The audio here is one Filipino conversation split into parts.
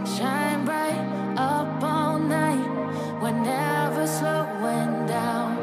Shine bright up all night. We're never slowing down.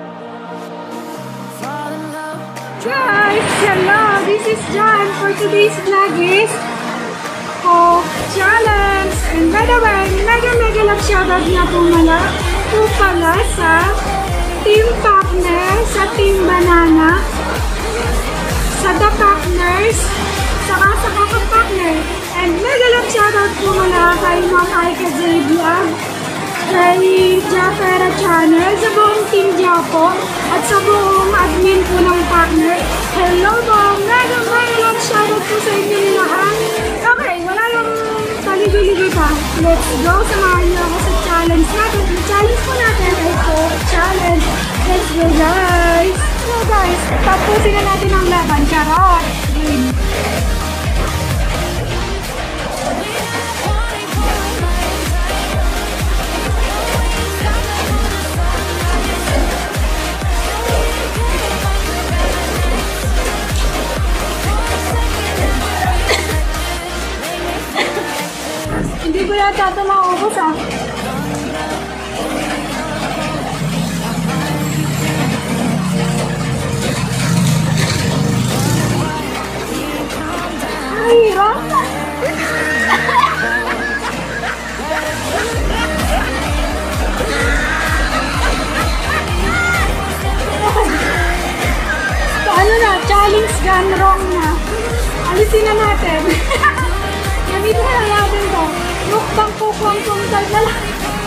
Fall in love. Guys, hello! This is John. For today's vlog is Coke Challenge. And by the way, mega love shoutout nga po pala sa team partner, sa team banana, sa the partners, saka sa kaka-partner. And mega love shoutout po mula kay Ma'am Aika J Vlog, kay Japera Channel, sa buong team Japo, at sa buong admin po ng partner. Hello po! Mega love shoutout po sa inyo lahat. Okay, wala yung paligid-ligid pa. Let's go! Samahan niyo ako sa challenge natin. Yung challenge po natin ay Coke Challenge. Let's go guys! So guys, tapusin na natin ang laban. Charot! Game! Hindi ko yata ito maubos ah. Ay, hirap! Paano na? Challenge gone wrong na. Alisin na natin. Gamitin na lang natin ito. Mukbang kukwang kumtag na lang.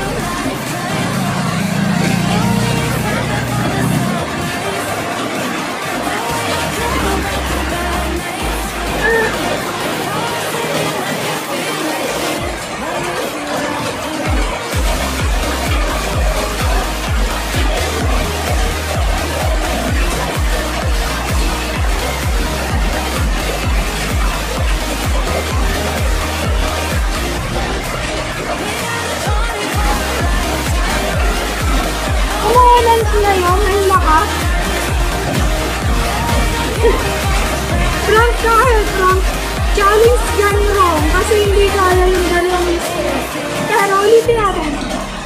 Na yun, may lakas. Frank kahit Frank, challenge gone wrong kasi hindi kaya yung dalawang mistake. Pero ulitin natin.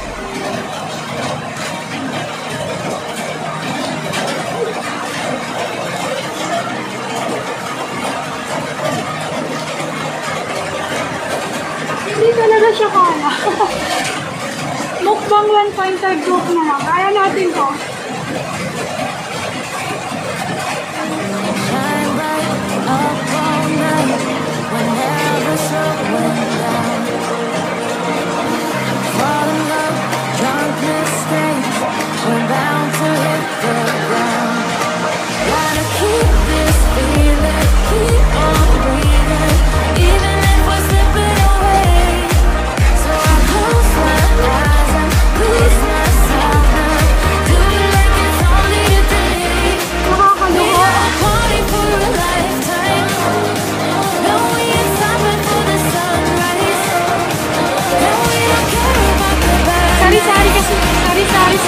Hindi talaga siya kaya. Mukbang 1.5 group na lang. Kaya natin to. Shine bright up all night. We're never slowing down. Fall in love, drunk mistakes. We're bound to hit the ground. Gotta keep this feeling, keep on breathing, even if we're slipping away. So I close my eyes and please myself now. Do it like it's only today. We got a party for a lifetime. No, we ain't stopping for the sunrise. No, we don't care about the bad. Sari-sari kasi. Sari-sari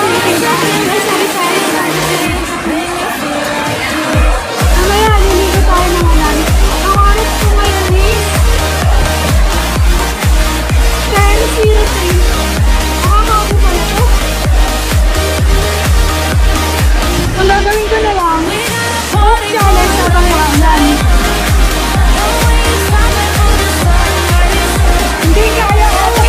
kasi. Mamaya, niligo tayo ng ulan. Ang oras ko ngayon is 10:03. Nakakaupo pa na ito. Ang gagawin ko na lang, Coke Challenge habang nakaulan. Hindi kaya ako.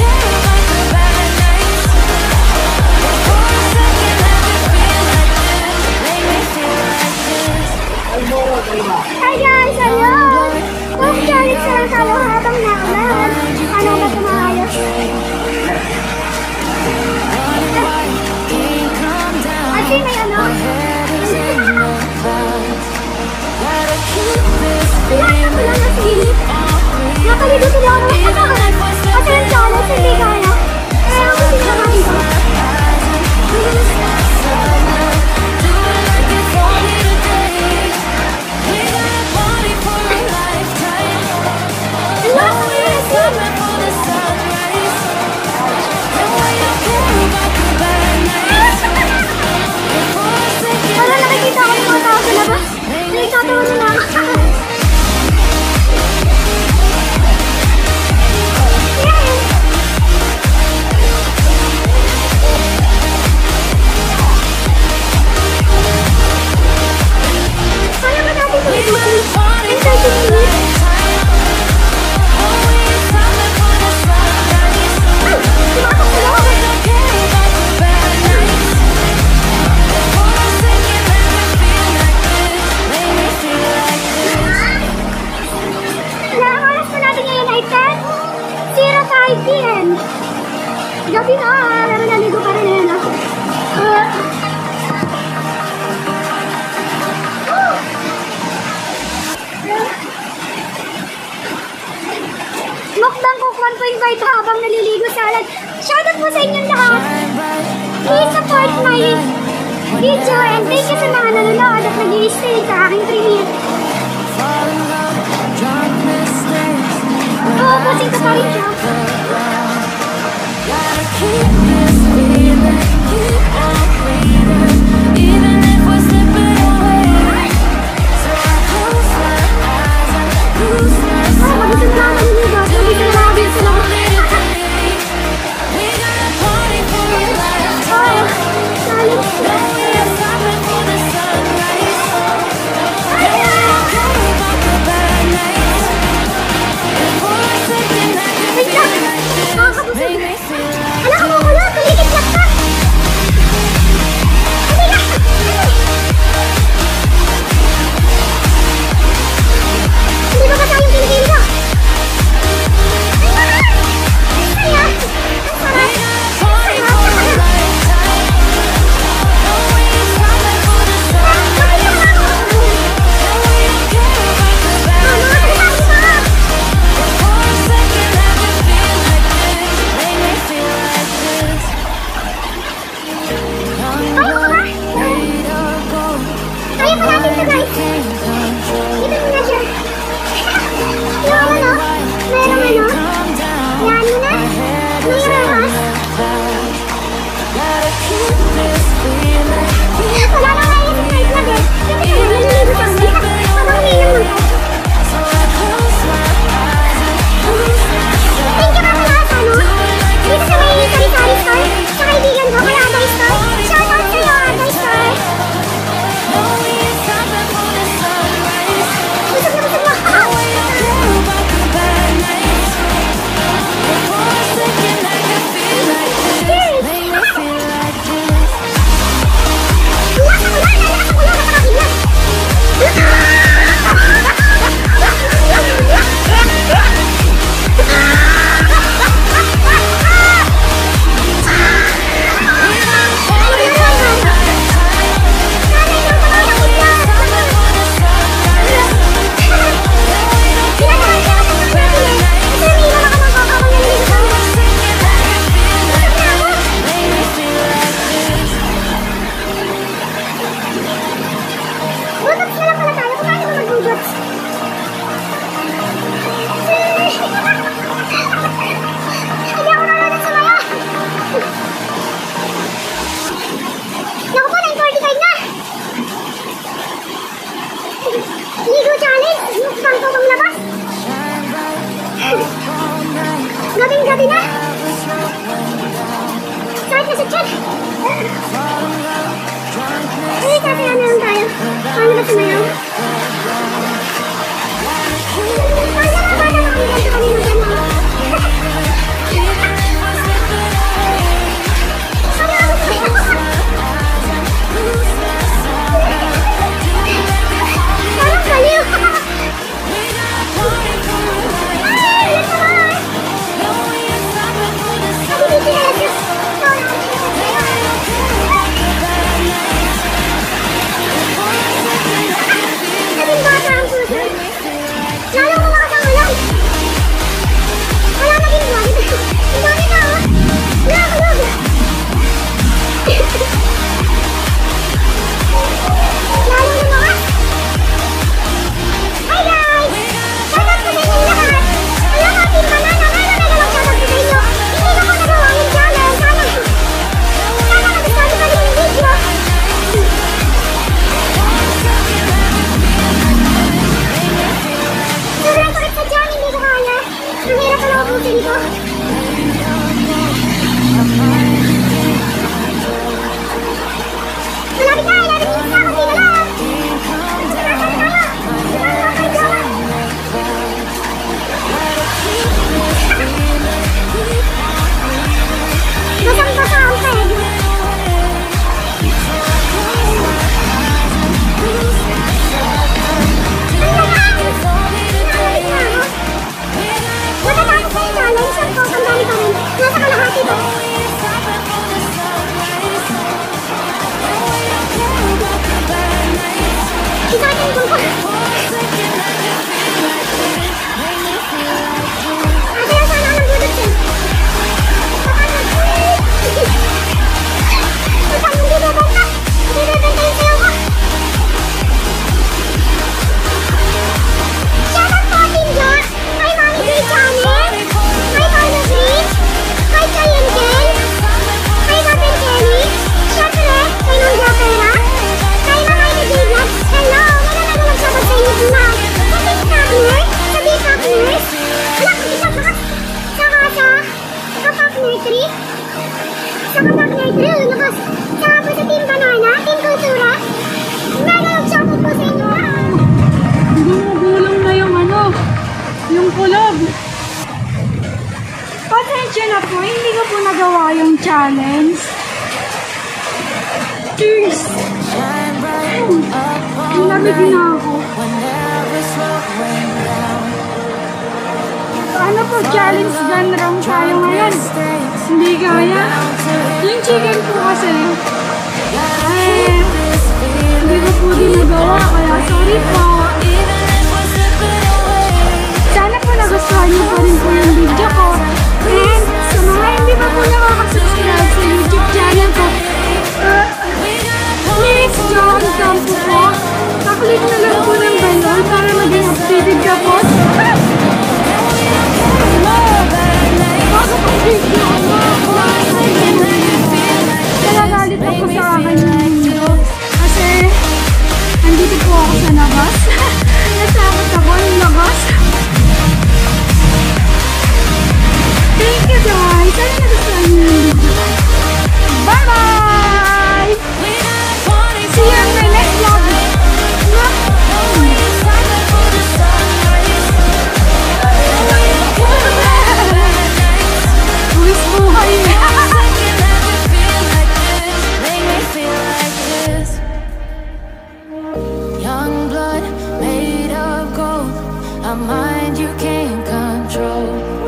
Hi guys! Hello! Coke Challenge na tayo habang nakaulan. Ano ba ito maayos? At may ano? Kaya ko lang nasilip. Nakaligo sila ako ng katakan. Kasi yung challenge hindi kaya. Kaya ako sila dito. Wala, nakikita ko ng mga tao sa labas. Nakikatawa nila ako. 5 p.m. Gabi na, pero naligo pa rin yun. Mukbang ko 1.5 habang naliligo sa alat. Shoutout po sa inyong lahat. Please support my video and thank you sa mga nanonood at nag-i-stay sa aking premiere. Oo, pusing ko pa rin siya. Magusog na naliligo. Magusog na natin sa labas. Anak ka mo kulat! kulob. Pasensya na po, hindi ko po nagawa yung challenge. Cheers! Lamig na ako. Ano po, challenge gun wrong tayo ngayon? Hindi kaya. Yung chicken po kasi, hindi ko po din nagawa, kaya sorry po. Sana po nagustuhan niyo pa rin po yung video ko. And sa mga hindi pa po nakaka-subscribe sa YouTube channel ko, please join Campo po. Paklik na lang po ng bell para maging updated ka po. Nagagalit ako sa akin yung kasi andito po ako sa labas. Nasakot ako yung labas. Thank you guys! Sana nagustuhan niyo yung video. Bye-bye! See you in my next vlog! Uwis buhay! Young blood made of gold, a mind you can't control.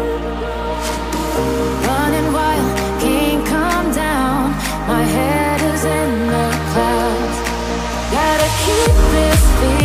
Running wild, can't come down. My head is in the clouds. Gotta keep this feeling.